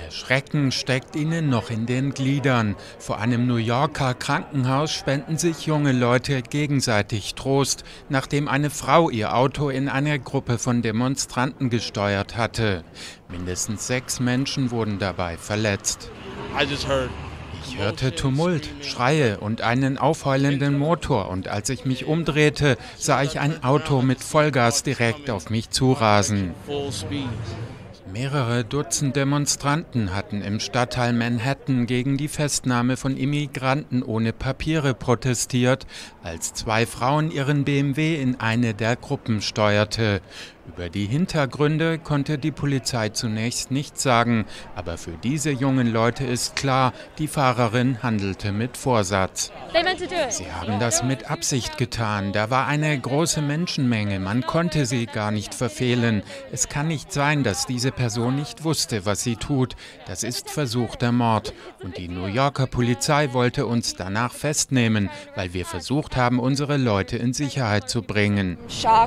Der Schrecken steckt ihnen noch in den Gliedern. Vor einem New Yorker Krankenhaus spenden sich junge Leute gegenseitig Trost, nachdem eine Frau ihr Auto in eine Gruppe von Demonstranten gesteuert hatte. Mindestens 6 Menschen wurden dabei verletzt. Ich hörte Tumult, Schreie und einen aufheulenden Motor, und als ich mich umdrehte, sah ich ein Auto mit Vollgas direkt auf mich zurasen. Mehrere Dutzend Demonstranten hatten im Stadtteil Manhattan gegen die Festnahme von Immigranten ohne Papiere protestiert, als 2 Frauen ihren BMW in eine der Gruppen steuerte. Über die Hintergründe konnte die Polizei zunächst nichts sagen, aber für diese jungen Leute ist klar, die Fahrerin handelte mit Vorsatz. Sie haben das mit Absicht getan. Da war eine große Menschenmenge, man konnte sie gar nicht verfehlen. Es kann nicht sein, dass diese Person nicht wusste, was sie tut. Das ist versuchter Mord. Und die New Yorker Polizei wollte uns danach festnehmen, weil wir versucht haben, unsere Leute in Sicherheit zu bringen.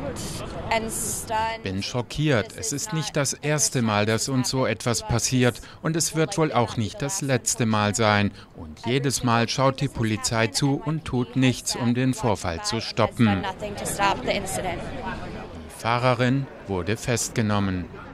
Bin schockiert. Es ist nicht das erste Mal, dass uns so etwas passiert, und es wird wohl auch nicht das letzte Mal sein. Und jedes Mal schaut die Polizei zu und tut nichts, um den Vorfall zu stoppen. Die Fahrerin wurde festgenommen.